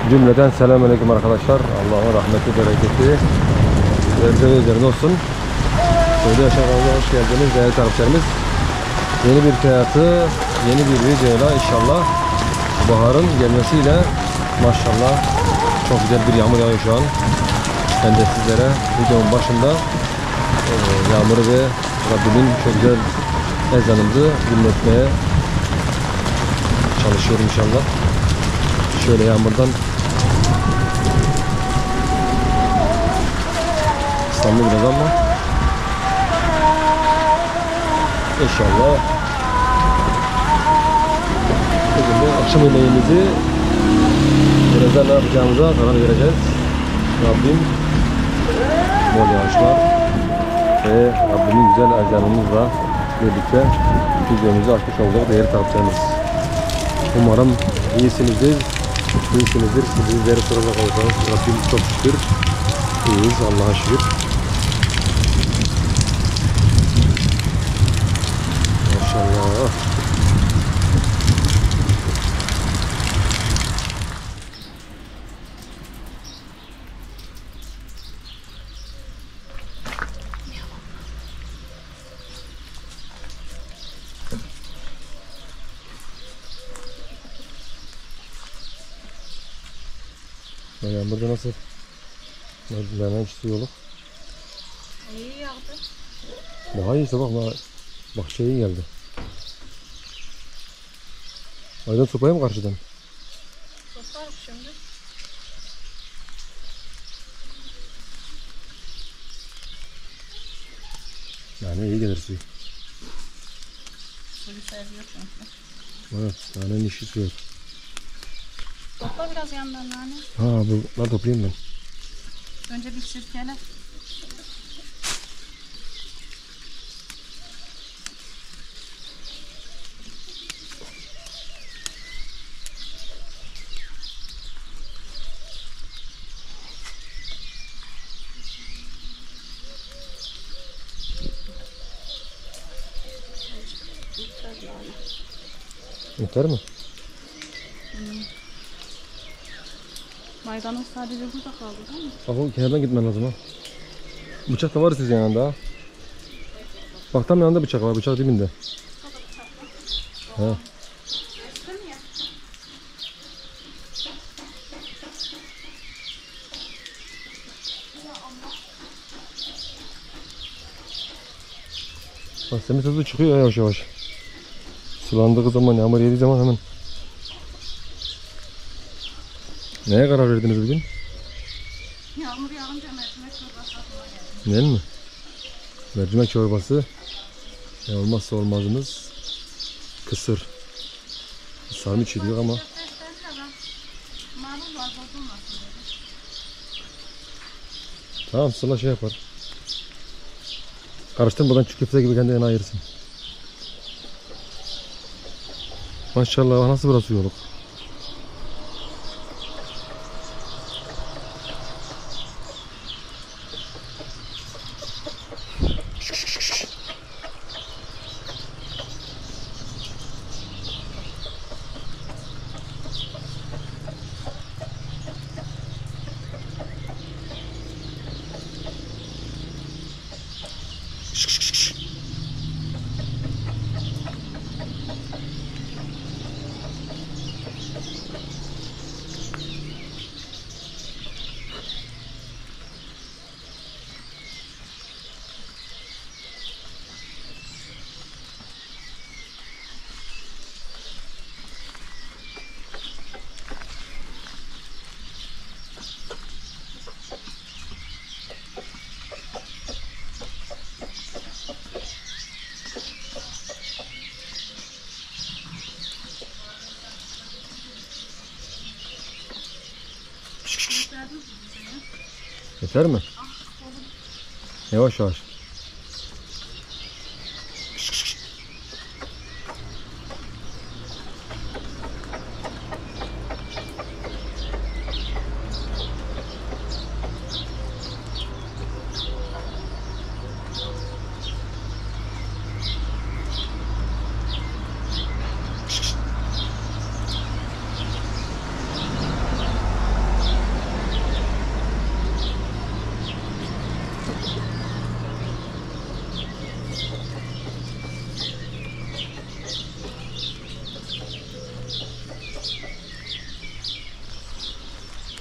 Cümleden selamünaleyküm arkadaşlar. Allah'ın rahmeti, bereketi üzerinize üzerine olsun. Köyde yaşamamıza hoş geldiniz değerli takipçilerimiz. Yeni bir hayatı, yeni bir videoyla inşallah baharın gelmesiyle maşallah çok güzel bir yağmur yağıyor şu an. Ben de sizlere videonun başında yağmuru ve Rabbimin çok güzel ezanımızı dinletmeye çalışıyorum inşallah. Şöyle yağmurdan ıslandı biraz ama inşallah bugün de akşam yemeğimizi birazdan ne yapacağımıza karar vereceğiz. Rabbim bol yağışlar ve Rabbimin güzel ezanımızla birlikte videomuzu açmış olduk değerli takipçilerimiz. Umarım iyisinizdir. Sizleri soracak olursanız Rabbim çok şükür iyiyiz, Allah'a şükür. Maşallah. Yağmurda nasıl? Merdivenler su yolu. İyi yağdı. Daha iyiyse bak, bahçeye iyi geldi. Aydan sopaya mı karşıdan? Soparım şimdi. Yani iyi gelir suyu. Suyu seviyor çünkü. Evet, nanenin işi su yok. Topla biraz yandan nane. Ha, bunları toplayayım ben. Önce bir sirkele. Yeter mi? Maydanoz sadece burada kaldı değil mi? Bak o kenardan gitmen lazım ha. Bıçak da var sizin yanında ha. Bak tam yanında bıçak var, bıçak dibinde. He. Bak semiz hızlı çıkıyor yavaş yavaş. Sulandığı zaman, yağmur yediği zaman hemen. Neye karar verdiniz bugün? Yağmur yağınca mercimek çorbası aklıma geldi. Değil mi? Mercimek çorbası. Olmazsa olmazımız kısır. Sarmı diyor ama. Tamam, Sıla şey yapar. Karıştırmadan çiğ köfte gibi kendine ayırsın. Maşallah, nasıl burası yoluk. Yeter mi? Yavaş yavaş.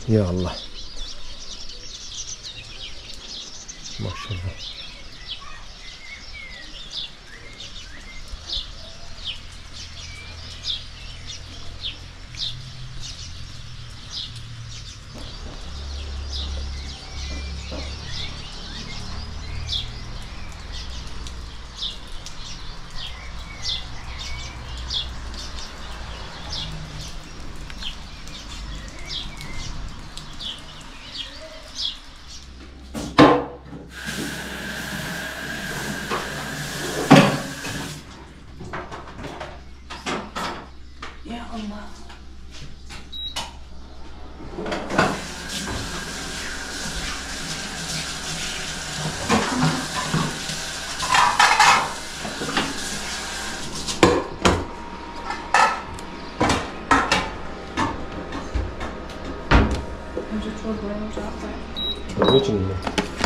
Ya Allah. Maşallah. Ya Allah. Önce çorbayı ocağa koy. Çorba için mi?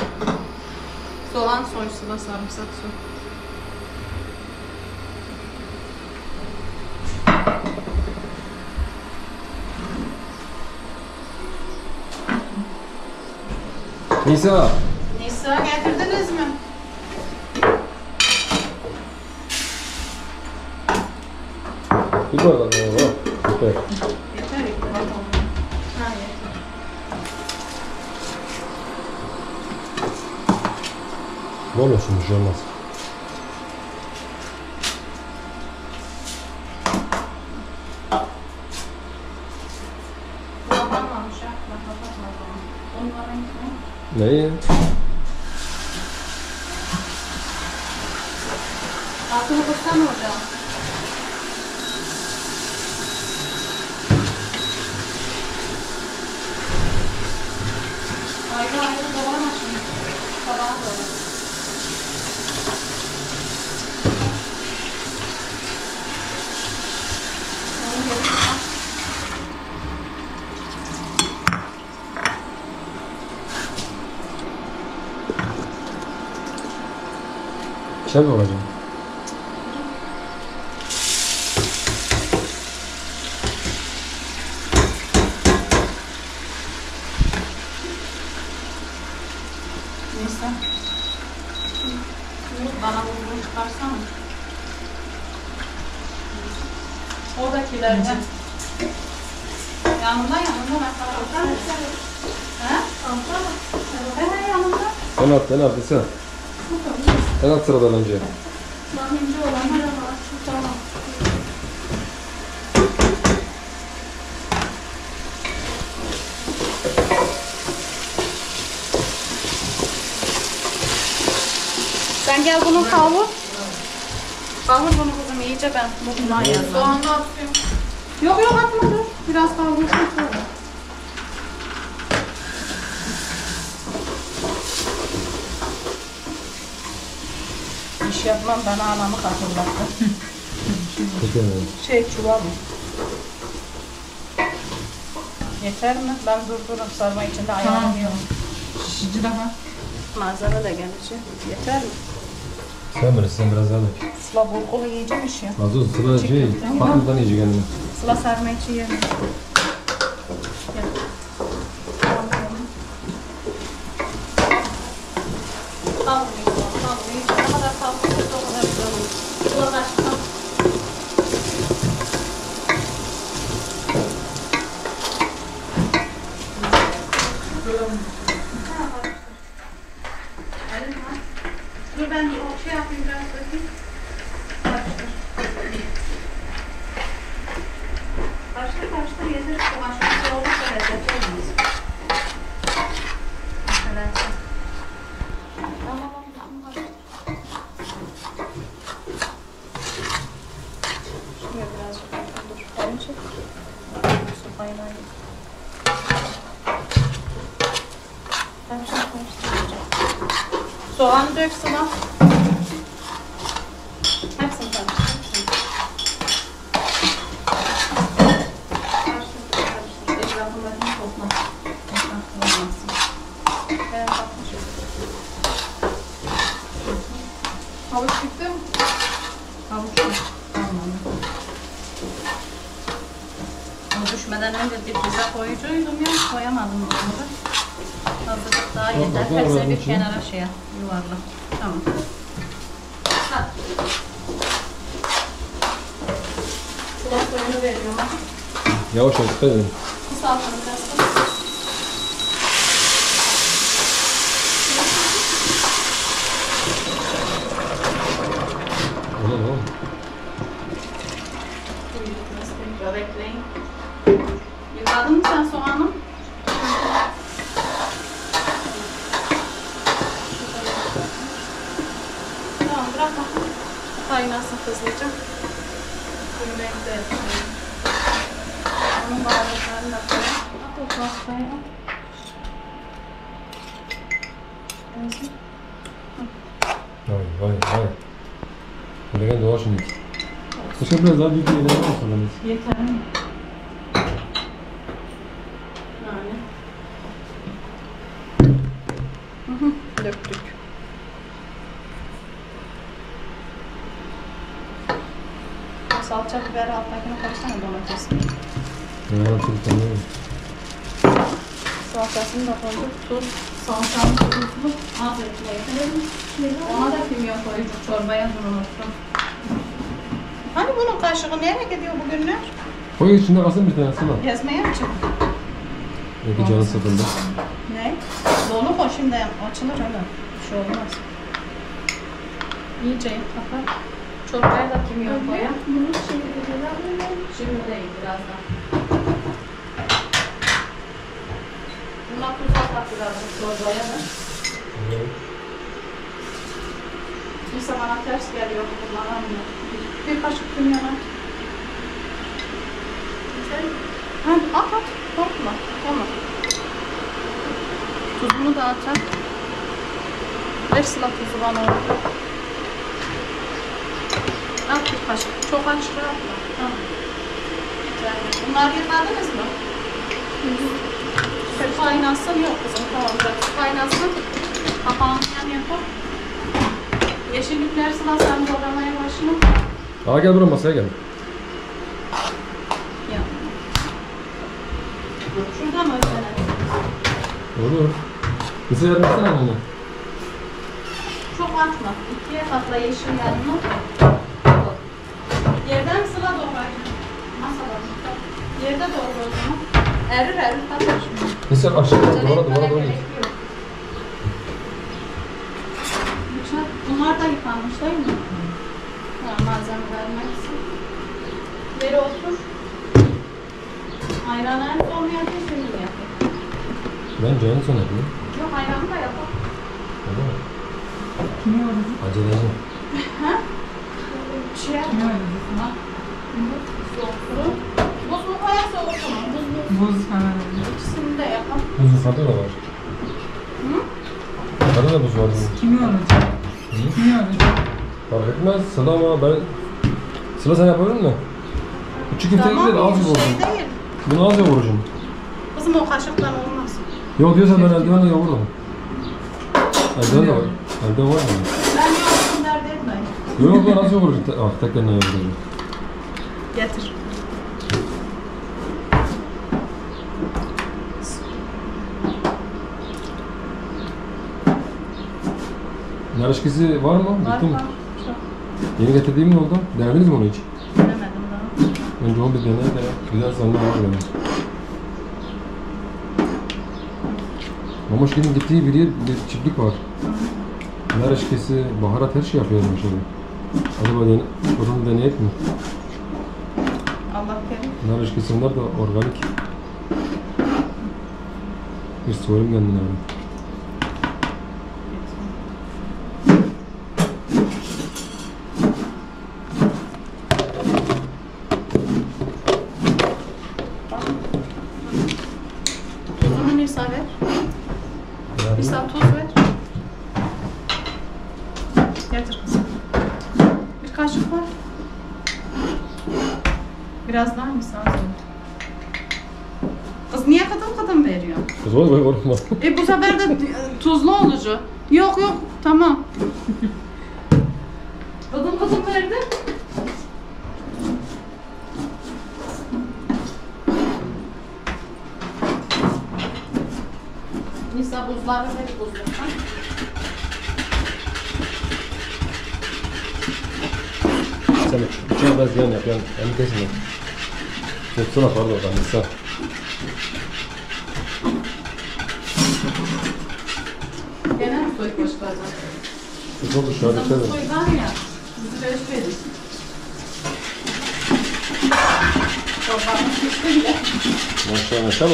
Soğan soy, sıla sarımsak soy. Nisa. Nisa getirdiniz mi? Bir bardak mı? Süper. Yeter iki bardak. Ha yeter. Bol olsun, bir şey olmaz. Kullanmamış ha. Ben kapatmadım. Onların ne? Neyi? Altını kırsana hocam. Ayrı ayrı doğrama şimdi. Tabağa doğru. Onu geri tutar. Şey mi olacak? Neyse. Bana bunu çıkarsana. Oradakilerden. Yanında mesela. He? He yanında. En alt sen. En alt sıradan önce. Lahimci olanlara var. Tamam. Sen gel bunu kavur. Kavur bunu kızım iyice ben bundan yazdım. Soğanı atıyorum. Yok yok atma dur. Biraz kavursun sonra. İş yapmam bana anamı hatırlattı. Çuval mı? Yeter mi? Ben durdururum sarma içinde ayarım yok. Şişi daha. Malzeme de gelecek. Yeter mi? Sen bilirsin, sen biraz daha dök. Sıla bulgulu yiyeceğimiş ya. Az olsun, sıra şey, patlıdan yiyecek kendini. Sıla sarma içi yemiş. Ne kadar kavrulursa o kadar güzel olur. Sıla kaçtı. Dur ben o şey yapayım biraz bakayım. Karıştır. Karıştır yeter. O başka bir şey olursa lezzetli olmaz. Evet. Tamam. Şuraya birazcık dur. Elini çek. Su kaynağıyla. Karıştıracağım. Soğanı dök Sıla. Hepsini karıştır. Karıştır. Etrafındakini topla. Etrafı olmasın. Ben bakmışım. Havuç bitti mi? Havuç yok. Tamam. Havuç pişmeden önce difüze koyucuydum ya, koyamadım bunları. Azıcık daha yeter. Hepsini bir kenara yuvarla. Tamam. Hadi. Sıla suyunu veriyorum. Yavaş yavaş dikkat edin. Bu salçanı biraz koy. Oğlum. Biraz bekleyin. Yıkadın mı sen soğanı? Tamam, bırak bakalım. Kaynasın hızlıca. Suyunu ekle. Onun baharatlarını da koyalım. At o pastayı al. Vay. Böyle gel doğa şimdi. Keşke biraz daha büyük bir yemeğe olsun. Yeter mi? Yani. Döktük. Salça, biber, alttakine koysana domatesi. Salçasını da koyduk. Tuz, salçanın tuzlu az ekleyelim. Ona da kimyon koyduk. Çorbaya unuttum. Hani bunun kaşığı nereye gidiyor bugünler? Koy içinde kalsın bir tane Sıla. Gezmeye mi çıktı? Belki canı sıkıldı. Ne? Dolu koy şimdi açılır öyle. Bir şey olmaz. İyice kapat. Çorbaya da kimyon koyalım. Şimdi değil, birazdan. Buna tuz atak birazcık çorbaya da. Kimse bana ters geliyor, kullanamıyor. Bir kaşık kimyon at. At. Korkma. Tamam. Tuzunu da atar. Ver Sıla tuzu bana orada. At bir kaşık. Çok aşırı atma. Tamam. Bunlar yıkadınız mı? Su kaynasın. Yok kızım, tamam. Su kaynasın. Kapağını yan yapalım. Yeşillikleri Sıla sen doğramaya başla. Gel buraya masaya gel. Ya. Şurada mı özenelim? Olur. Bize yardım etsene onu. Çok atma. 2'ye katla yeşil yanını. Yerden Sıla doğrayacağım. Masada. Yerde doğru o zaman. Erir katar şimdi. Neyse aşağı duvara doğru. Bunlar da yıkanmış değil mi? Malzemeler neyse. Beri otur. Ayran olmayan kesin yapayım. Ben canı sana yapayım. Yok, ayranı da yapalım. Öyle mi? Kimi öldürdün? Aceleci. Bir şey yapma. Kimi öldürdün? Soğuklu. Buz mu koyar, soğuklu mu? Buz falan öldürdün. İkisini de yapalım. Buzun kadı da var. Hı? Kadı da buz var. Kimi öldürdün? Kimi öldürdün? Fark etmez. Sıla ama ben... Sıla sen yapabilir mi? Küçük köfte değil de az bir yoğurdum. şey değil. Bunu az yoğuracağım. Kızım o kaşıktan olmaz. Yok diyorsan ben eldivenle yoğururum. Eldiven de var. Eldiven var mı? Ben yoğurdum dert etmeyin. Yok ben az yoğuracağım. Tek eline yoğuracağım. Getir. Nar ilişkisi var mı? Var Bitti mi? var. Çok. Yeni getirdiğim ne oldu? Denediniz mi onu hiç? Denemedim daha. Önce onu bir deneyin de güzel sanma var yani. Mamoşkin'in gittiği bir çiftlik var. Nar ilişkisi, baharat her şey yapıyor şimdi. Acaba onu deneyek mi? Allah kerim. Nar ilişkisi onlar da organik. Bir sorayım kendine abi. Tuzunu Nisa ver. Nisa tuz ver. Getir kızım. Bir kaşık var. Biraz daha Nisa az oldu. Kız niye kadın veriyor? Kız oğlum korkma. Bu sefer de tuzlu olucu. Yok tamam. Kadın verdi. buzları ver buzluktan. Sen bıçağı biraz yan yap, yan. Elini kesme. Tutsana pardon oradan, Nisa. Gene mi soy koşulacak? Tut oldu şu an Soy içerim. var ya, bizi beş verir. Çorbanın pişti bile. Maşallah maşallah.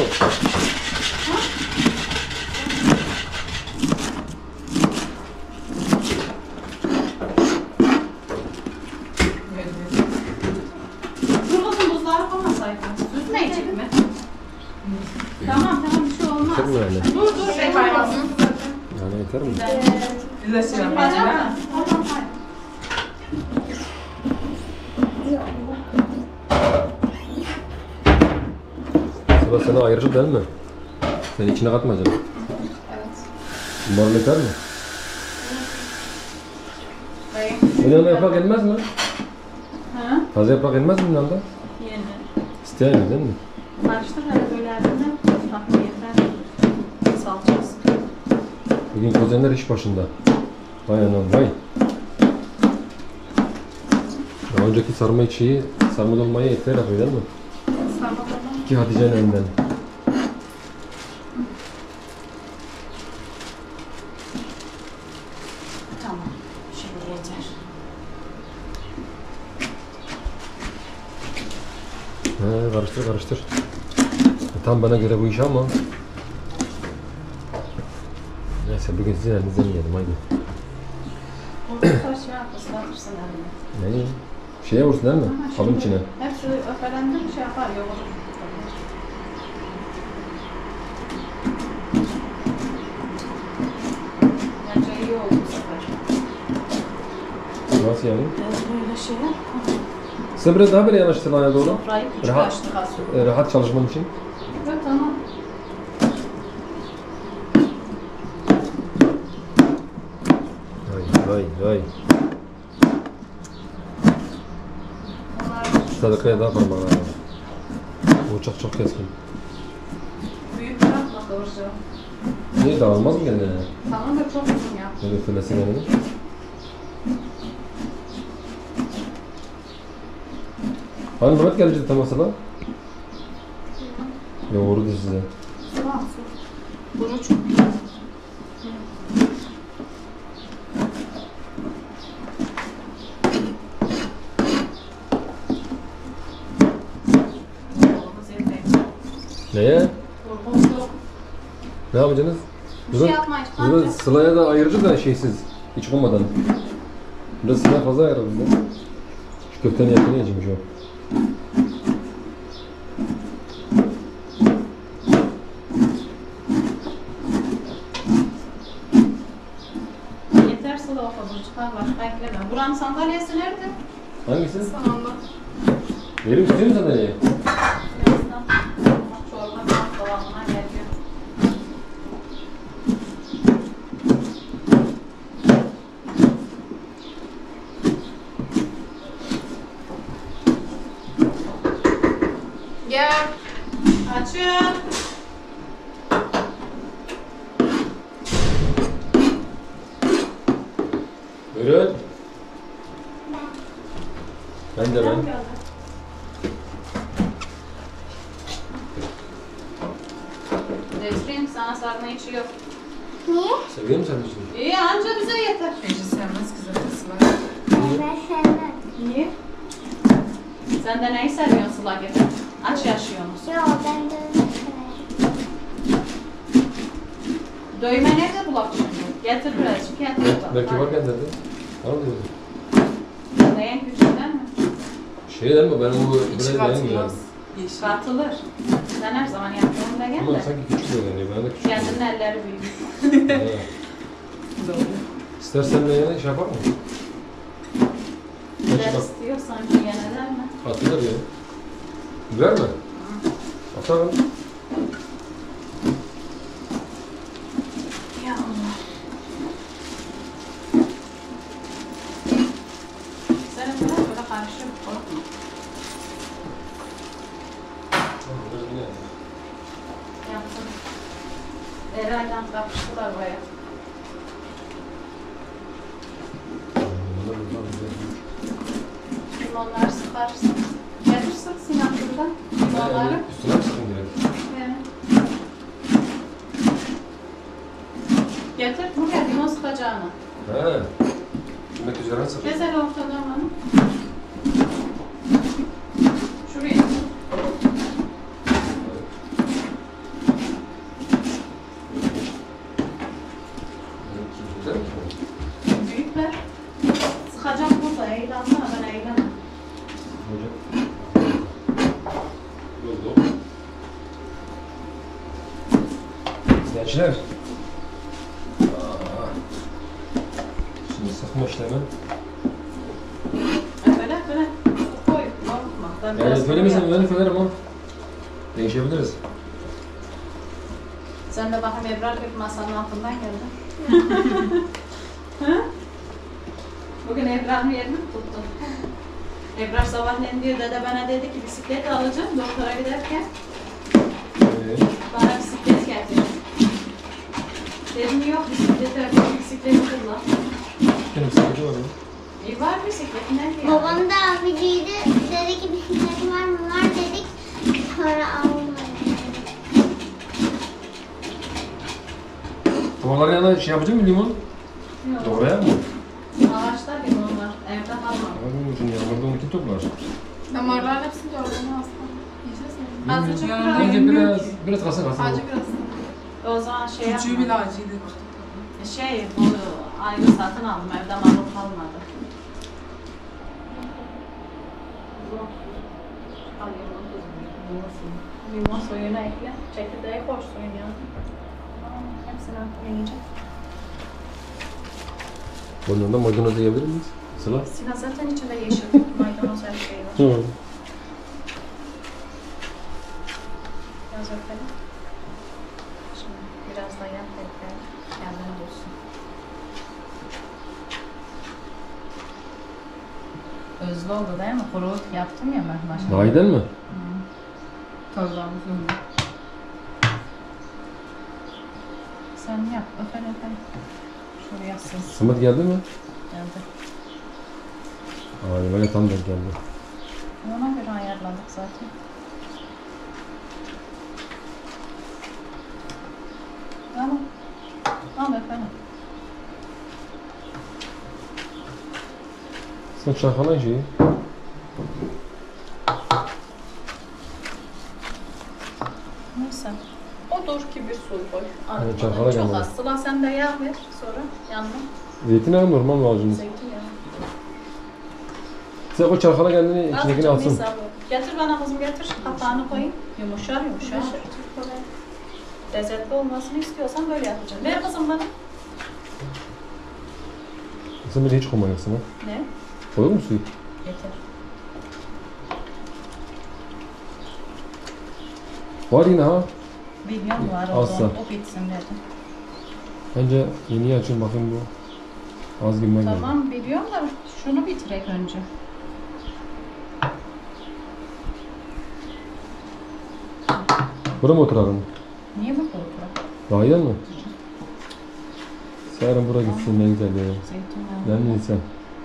Dur kızım buzları koymasaydın. Süzmeyecek mi? Tamam bir şey olmaz. Yeter mi yani? Dur şey koymasın. Yani yeter mi? Biz de şey Yapacağım yapacağız. da. Tamam hayır. Sıra sana ayırıcı değil mi? Sen içine katmayacaksın. Evet. Umarım yeter mi? Dayı. Bunun yanında yaprak gelmez mi? Ha? Taze yaprak gelmez mi yanında? Yeni. İsteyen mi değil mi? Karıştır hele böyle elinde. Tatlı yeter. Salçası. Bugün kuzenler iş başında. Vay anam vay. Daha önceki sarma içiyi, sarma dolmayı etler yapıyor değil mi? Sarmadan. Ki Hatice'nin elinden. Tamam. Şimdi yeter. He, karıştır karıştır. Tam bana göre bu iş ama. Neyse bugün sizin elinizden yiyelim haydi. Olursa şey yap, ıslatırsın elini. Ne? Şeye vursun değil mi? Kabın içine. Hepsi öfelendi mi şey yapar, yoğurur. Bence iyi oldu bu sefer. Nasıl yani? Biraz böyle şey yap. Sen biraz daha böyle yanaştır bana doğru. Sofrayı küçük Rahat, açtık aslında. rahat çalışman için. Evet tamam. Vay. Onlar Sadakaya daha parmağı var. Bu uçak çok keskin. büyük bırakma doğrusu. Niye dağılmaz mı kendine? Tamam da çok uzun yap. Böyle fırlasın elini. Hani Mehmet gelecekti tam masada? Yoğurdu size. Su al su. Bunu çok. Oğlumuz evde. Neye? Kurban yok. Ne yapacaksınız? Bir şey yapmayız. Burada Sıla'ya da ayırıcı da şeysiz. Hiç olmadan. Burada Sıla fazla ayırır bizde. Şu köftenin yakını yiyeceğim şu an. Yeter sıla o kadar çıkar başka ekleme. Buranın sandalyesi nerede? Hangisi? Sağında. Verim istiyor musun sandalyeyi? Çorba kıvamına geliyor. Gel. Açın. Buyurun. Ben de ben. Nesrin sana sarma içi yok. Niye? Seviyor musun sen için? İyi anca bize yeter. Ece sevmez ki zaten Sıla. Ben sevmem. Niye? Sen de neyi seviyorsun Sıla gibi? Aç yaşıyorsunuz. Yok ben de öyle severim. Dövme nerede bulak şimdi? Getir birazcık getir. Belki varken dedi. Var mı dedi? Neyin gücünden mi? Şey değil mi? Benim bu İçi buraya dayanmıyor. katılmaz. Yeşil. Katılır. Sen her zaman yaptığında gel Ama de. sanki küçük görünüyor. Ben de küçük Kendinin elleri büyük. görünüyor. Doğru. İstersen de yine şey yapar mı? Güzel Kaç bak. istiyor sanki yeneler mi? Atılır ya. Güzel mi? Atalım. Ya Allah. Sen biraz böyle karışır. Korkma. Yaptım. Eray Çaydan kapıştılar baya. Limonları sıkarsın. Getir sıksın yakında. Limonları. Üstüne mi sıkın direkt? Evet. Getir buraya limon sıkacağını. He. Yemek üzerine sıkın. Gezer ortadan onu. Şuraya. Güzel mi? Büyükler. Sıkacağım burada. Eğlenme ben eğlenemem. Hocam. Oldu. Gençler. Şimdi sıkma işlemi. Böyle. Koy. Korkma. Ben biraz Yani söylemesem koyuyorum. ben söylerim ama. Değişebiliriz. Sen de bakın Ebrar bir masanın altından geldin. Bugün Ebrar'ın yerini mi tuttun? Ebrar sabahleyin diyor, dede bana dedi ki bisiklet alacağım doktora giderken. Bana bisiklet getir. Dedim yok bisikleti kullan. Benim sıkıntı var mı? Var bisikletin nerede ya? Babam da abiciydi. Dedi ki bisikleti var mı? Var dedik. Sonra almadı. Tavalların yanına şey yapacak mı limon? Yok. Oraya mı? Ağaçta limonlar. Evde kalmadı. Abi şimdi yağmurda onu kim toplar? Damarlar hepsini gördüm aslında. Yiyeceğiz mi? Azıcık Yanında biraz. Bence biraz kalsın. Sadece biraz. O zaman şey Küçüğü yapma. bile acıydı. Bunu ayrı satın aldım. Evde marul kalmadı. Al limon suyunu ekle. Çekirdeği koş suyun yanına. Hepsini yiyecek. Bundan da maydanoz yiyebilir miyiz? Sıla? Silah zaten içinde yeşil. Maydanoz her şey var. Hı. Biraz öpelim. Şimdi biraz da yap bekleyelim. Kendine bulsun. Özlü oldu değil mi? Kuru yaptım ya ben başta. Daha iyiden mi? Tozlarımız önünde. Sen yap. Öpelim. Şuraya sız. Samet geldi mi? Geldi. Ay böyle tam denk geldi. Ona göre ayarladık zaten. Tamam. Al efendim. Sen çakalan şeyi. Neyse. Odur ki bir su koy. Evet, çakala Çok gelmedi. az. Sıla sen de yağ ver sonra yanına. Zeytinyağı normal mı alacaksınız? Zeytinyağı. Sen o çarkala kendini içindekini Azıcık alsın. misal ver. Getir bana kızım getir. Kapağını koyayım. Yumuşar. Lezzetli olmasını istiyorsan böyle yapacaksın. Ver kızım bana. Sen bile hiç koymayacaksın ha. Ne? Koyuyor mu suyu? Yeter. Var yine ha. Bilmiyorum var Azsa. o bitsin dedim. Bence yeni açın bakın bu. Az gibi geldi. Tamam biliyorum da şunu bitirek önce. Burada mı oturalım? Niye bu korkuyor? Daha iyi mi? Sarın bura gitsin ne güzel ya. Zeytinyağı. Ne neyse.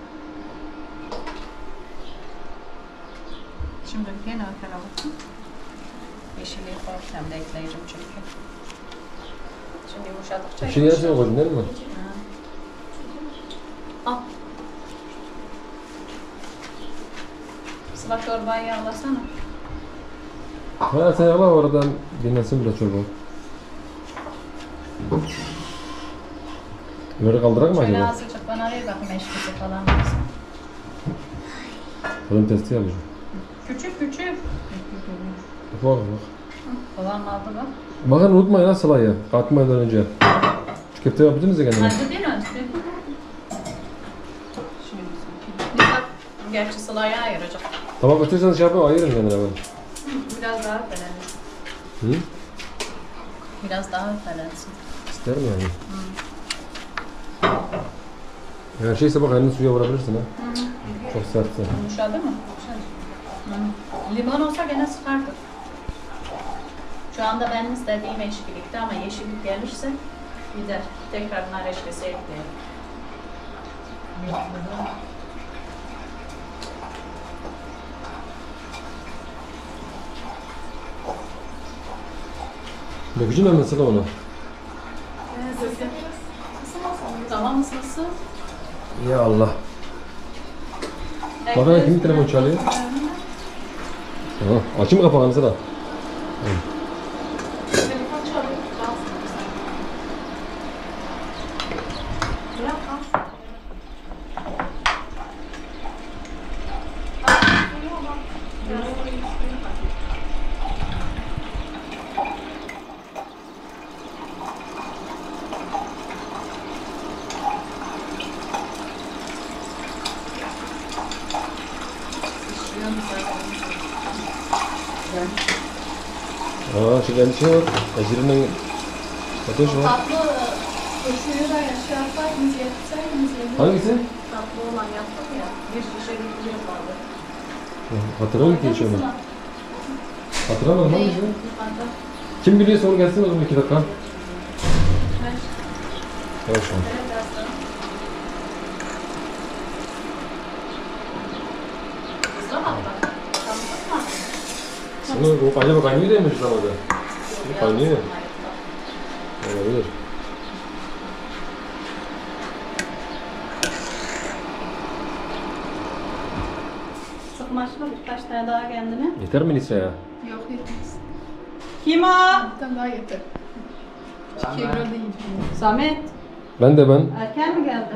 Şimdi gene öpene bakın. Yeşilliği koyarken de ekleyeceğim çünkü. Şimdi yumuşadıkça Bir şey yersene koydun değil mi? Al. Sıla çorbayı yağlasana. Ha sen yala oradan dinlensin biraz çorba. Böyle kaldırak mı Şöyle acaba? azıcık bana ver bakayım eşkisi falan varsa. Fırın testi yapacağım. Küçük. Bak bak. Babam aldı bak. Bakın unutmayın ha Sıla'yı. Kalkmadan önce. Şu köfte yaptınız ya kendine. Hadi değil mi? Dikkat. Gerçi Sıla'ya ayıracak. Tamam götürürsen şey yapayım ayırın kendine ben. Biraz daha öfelensin. Hı? Biraz daha öfelensin. İsterim yani. Her şeyse bak elini suya vurabilirsin ha. Çok sertse. Yumuşadı mı? Limon olsa gene sıkardık. Şu anda benim istediğim eşkilikte ama yeşillik gelirse gider. Tekrar nar eşkisi ekleyelim. Dökücü mü mesela onu? Tamam mı ısınsın? Ya Allah. Bakın kimin telefon çalıyor? Tamam. Açayım mı kapağını sıra? Telefon çalıyor. Bırak al. Şimdi endişe var. Ecirinden ateş var. Tatlı suyu da şey yapsaydınız, yetseydiniz yemin. Hangisi? Tatlı olan yaptık ya. Bir şişe getiriyor vardı. Hatırlamıyorum ki hiç onu. Hatırlamadım hangisi? Yukarıda. Kim biliyorsa onu gelsin o zaman 2 dakika. Ben Evet şu an. şöyle biraz daha. Hızlı mı atlar? Tamam mı? Bunu acaba kaynıyor değil mi şu zamanda? Kaynıyor. Olabilir. Sıkmaşma birkaç tane daha kendine. Yeter mi Nisa ya? Yok yetmez. Kim o? Bir tane daha yeter. Kebra değil. Samet. Ben. Erken mi geldi?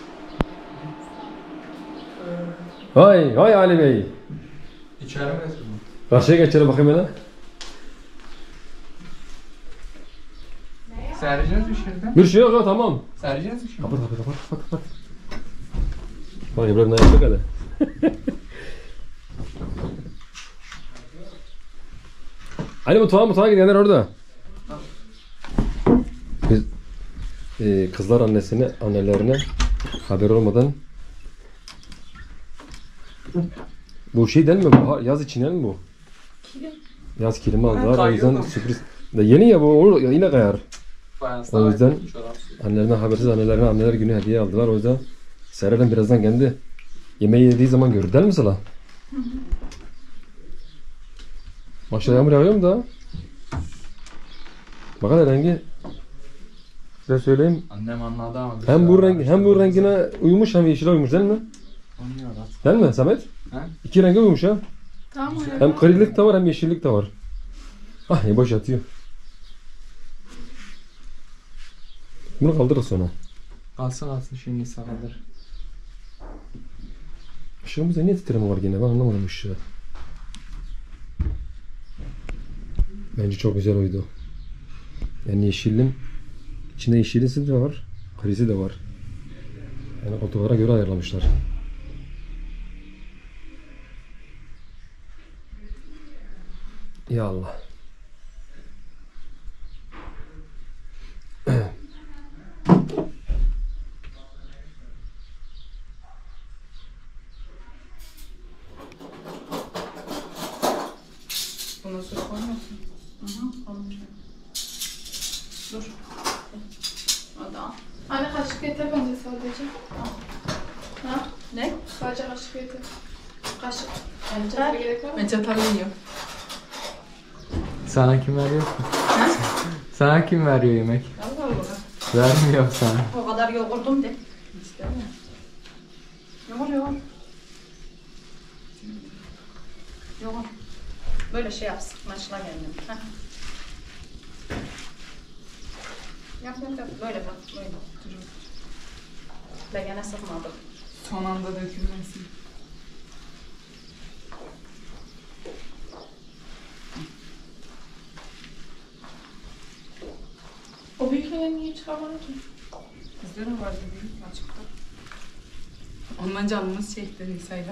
Hay Ali Bey. İçeri mi? Karşıya geçelim bakayım hele. Sereceğiz bir şeyden. Bir şey yok ya tamam. Sereceğiz bir şey. Kapat. Bak İbrahim ne yapacak hele. Ali mutfağa gidenler orada. Biz kızlar annelerine haber olmadan bu şey değil mi? Bu yaz için değil mi bu? Kilim. Yaz kilimi aldılar. O kayıyor yüzden mu? sürpriz. Da yeni ya bu olur yine kayar. Fayanslar O yüzden çorap. annelerine habersiz anneler günü hediye aldılar. O yüzden Serhat'ın birazdan kendi yemeği yediği zaman görür değil mi Sıla? Maşallah yağmur yağıyor mu daha? Bakın rengi size söyleyeyim. Annem anladı ama. Hem bu rengine uyumuş hem yeşile uymuş değil mi? Onu yarat. Değil mi Samet? He? İki renge uymuş ha. Tamam öyle. Hem kırılık da var hem yeşillik de var. Ah boş yatıyor. Bunu kaldırırız sonra. Alsın şimdi sağladır. Işığımızda niye titreme var gene? Ben anlamadım ışığı. Bence çok güzel oydu. Yani yeşilin içinde yeşilisi de var, kırmızısı de var. Yani koltuklara göre ayarlamışlar. Ya Allah. Buna su koymasın. Koymuş. Dur. Hadi al. Anne kaşık yeter bence sadece. Ha? Ne? Sadece kaşık yeter. Kaşık. Bence Çatala gerek var mı? Ben çatal yiyorum. Sana kim veriyor? Sana kim veriyor yemek? Allah Allah. Vermiyor sana. O kadar yoğurdum de. İstemiyorum. Yoğur. Yoğur. Böyle şey yapsın. Maşla kendini. Heh. Yap. Böyle bak. Böyle. Ben gene sıkmadım. Son anda dökülmesin. O büyükleri niye çıkarmadın ki? Bizde de vardı büyük açıkta. Ondan canımız çekti Nisa'yla.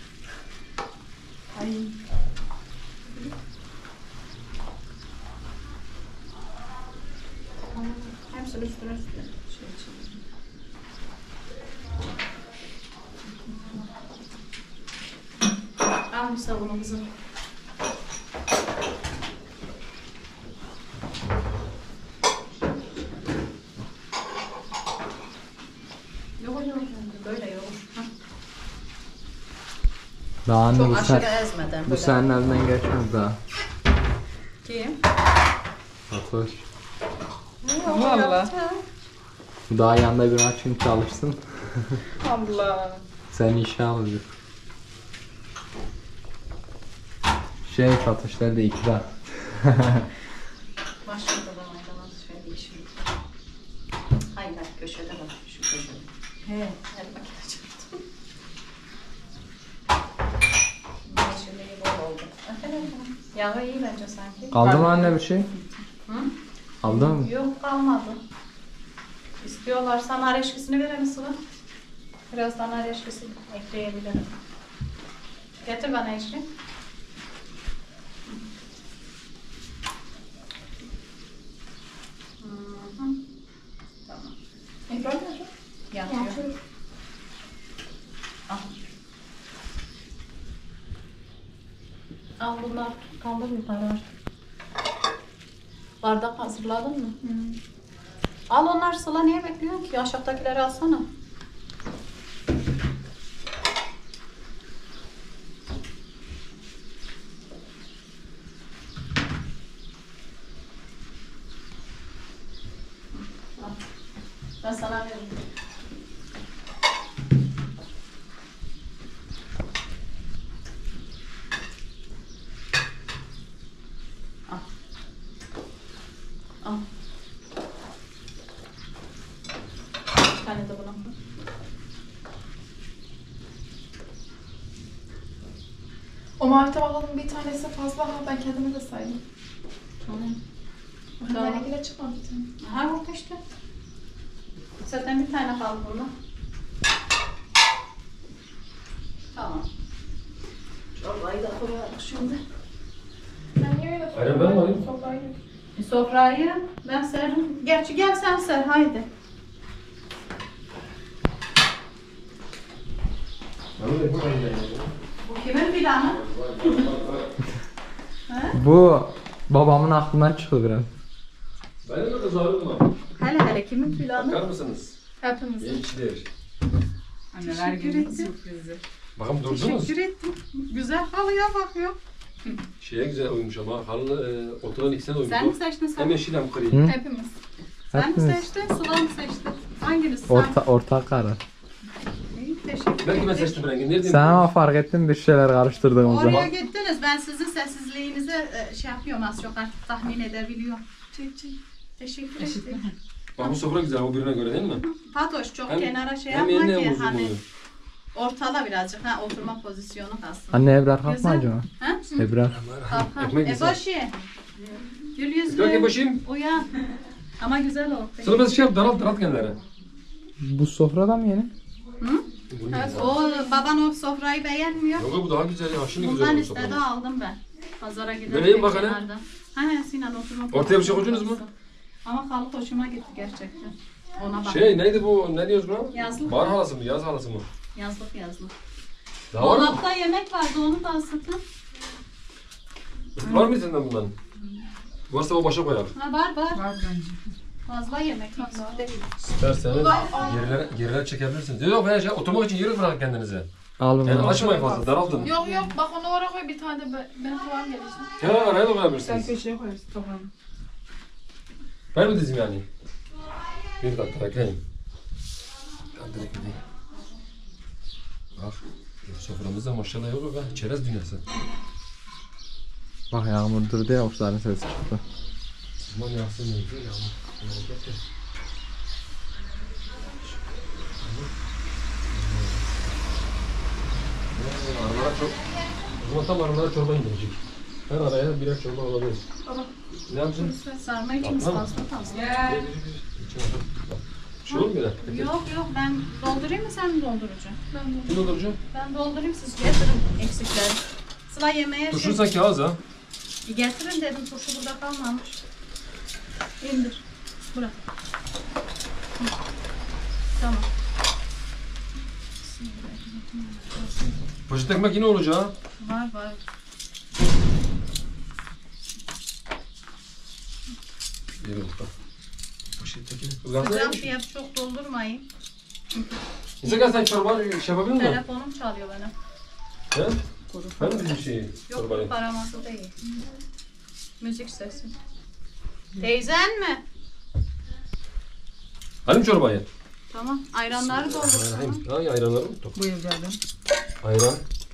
Ay. Hepsini üstüne. Şey için. Al bir sabunu kızım. Daha anne Çok bu, aşırı sen, ezmeden bu böyle. senin elinden geçmez daha. Kim? Fatoş. Valla. Daha yanında bir açın çalışsın. Allah. Sen işe alır. Fatoşlar da 2 daha. Başka da maydanoz şöyle işim. Hayır bak köşede var. Şu köşede. He. Hadi bakayım açalım. Yeşilliği bol oldu. Yağı iyi bence sanki. Kaldı mı anne bir şey? Hı? Aldın mı? Yok kalmadı. İstiyorlarsa nar eşkisini verelim Sıla. Biraz da nar eşkisi ekleyebilirim. Getir bana eşki. Tamam. İbrahim nerede? Yatıyor. Al. Al bunlar kaldır yukarı. Bardak hazırladın mı? Al onlar Sıla niye bekliyorsun ki? Aşağıdakileri alsana. Al. Ben sana veririm. Al. Al. Bir tane de buna. O mavi tabakların bir tanesi fazla ha, ben kendime de saydım. Tamam. Tamam. Benimkiyle çıkmadı bir tane. Ha orada işte. Zaten bir tane kaldı bunda. Tamam. Çorbayı da koyalım şimdi. Ben niye öyle Aynen, ben mi alayım? Sofrayı. Sofrayı ben serim. Gerçi gel sen ser haydi. Bu kimin planı? Bu babamın aklından çıktı biraz. Benim de kızarım var. Hele hele kimin planı? Bakar mısınız? Hepimiz. Gençler. Anneler Teşekkür günü ederim. sürprizi. Bakın durdunuz. Teşekkür ettim. Güzel halıya bakıyor. Şeye güzel uymuş ama halı oturan ikisine de uymuş. Sen mi seçtin sen? Hem yeşil hem gri. Hı? Hepimiz. Sen mi Hepimiz. seçtin? Sıla mı seçti? Hanginiz sen? Orta karar. İyi, teşekkür Belki ben ederim. seçtim rengi. Neredeyim? Sen ama fark ettin bir şeyler karıştırdığımızda. Oraya gittiniz. Ben sizin sessizliğinizi şey yapıyorum az çok artık tahmin edebiliyorum. Teşekkür ederim. Bak bu sofra güzel o birine göre değil mi? Fatoş çok Hem- kenara şey Hem yapma yerine ki hem uzun hani oluyor. ortala birazcık ha oturma pozisyonu kalsın. Anne Ebrar kalkma Güzel. acaba? Ha? Ebrar. Kalk. Ekmek güzel. Eboşi. Gül yüzlü. Kalk başım. Uyan. Ama güzel ol. Sana biraz şey yap daralt kendileri. Bu sofrada mı yeni? O baban o sofrayı beğenmiyor. Yok bu daha güzel ya. Şimdi güzel Bundan oldu istedi soframız. aldım ben. Pazara giderken Vereyim bak hele. kenarda. Ha Sinan oturma. Ortaya bir şey koydunuz mu? Ama kalıp hoşuma gitti gerçekten. Ona bak. Şey neydi bu? Ne diyoruz buna? Yazlık. Bahar halası mı? Yaz halası mı? Yazlık yazlık. Daha var mı? Dolapta yemek vardı onu da ısıtın. Var mı senden bundan? Varsa o başa koyalım. Ha var. Var bence. Fazla yemek eksik değil. İsterseniz yerlere çekebilirsiniz. Yok ben şey, oturmak için yeri bırakın kendinize. Al bunu. Yani açmayın fazla daraltın. Yok bak onu oraya koy, bir tane de ben koyarım gelirsin. Ya araya da Sen koyabilirsiniz. köşeye koyarsın tabağını. Ben mi dizim yani? Bir dakika bekleyin. Ben direkt gideyim. Bak. Soframızda maşallah yok be. Çerez dünyası. Bak yağmur durdu ya kuşların sesi çıktı. Aman yağsın neydi yağmur. Arılara çok... O zaman tam arılara çorba indirecek. Her araya birer çorba olabilir. Ne yapacaksın? Sarma içimiz Tamam. fazla. Gel. Şey olur mu yine? Yok ben doldurayım mı sen mi dolduracaksın? Kim dolduracak? Ben doldurayım siz getirin eksikleri. Sıla yemeğe Turşun sanki az ha. Getirin dedim turşu burada kalmamış. İndir. Bırak. Hı. Tamam. Poşet ekmek yine olacak ha. Var. Bir oldu. Poşetteki. Sıcak diye çok doldurmayın. İnsan gel sen çorba şey yapabilir misin? Telefonum çalıyor benim. He? Kuru. Ben de bir şey Yok çorbayı. kuru paraması değil. Müzik sesi. Teyzen mi? Halim çorbayı. Tamam. Ayranları doldur. Hangi ayranları unuttuk? Buyur canım. Ayran.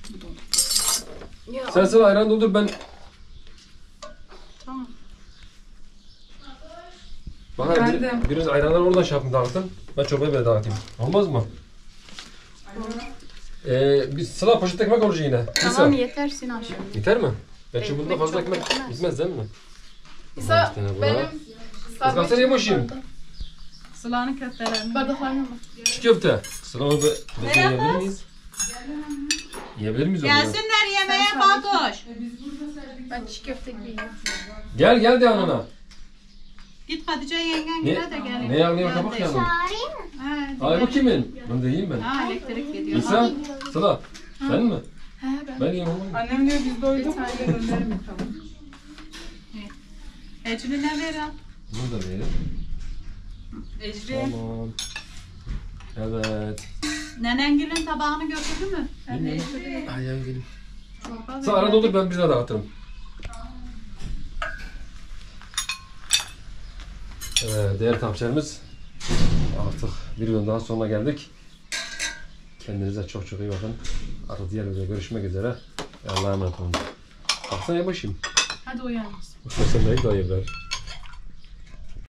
Sen sana ayran doldur ben. Tamam. Bana Efendim? biriniz ayranları oradan şey yapın dağıtın. Ben çorbayı böyle dağıtayım. Olmaz mı? Biz sıra poşet ekmek olacak yine. Tamam Nisa, yeter Sinan şimdi. yeter mi? Belki Ekmek bunda fazla çok ekmek bitmez. bitmez değil mi? İsa İşte bu. benim Kız sen yemişim. Sıla'nın köftelerini. bardaklarım var. Çiğ köfte. Sıra onu da yiyebilir miyiz? Yiyebilir miyiz onu? Gelsinler yemeğe Fatoş. Ben çiğ köfte yiyorum. Gel de yanına. Git Hatice yengen Ne? gire de gelin. Ne yanına kabak yanına? Çağırayım mı? Ay bu kimin? Ben de yiyeyim ben. Ha elektrik gidiyor. İsa, Sıla. Sen mi? He ben. Ben yiyeyim oğlum. Annem diyor biz doyduk. Öyle gönderim tamam. Ecri ne verin? Bunu da verelim. Ecri. Tamam. Evet. Nenengil'in tabağını götürdü mü? Bilmiyorum. Ay ay benim. Çorba Sen arada olur ben bir daha dağıtırım. Evet, değerli takipçilerimiz, artık bir yılın daha sonuna geldik. Kendinize çok çok iyi bakın. Artık diğer videoda görüşmek üzere. Allah'a emanet olun. Baksana ya başım. Hadi uyan. Sen de iyi daha iyi ver.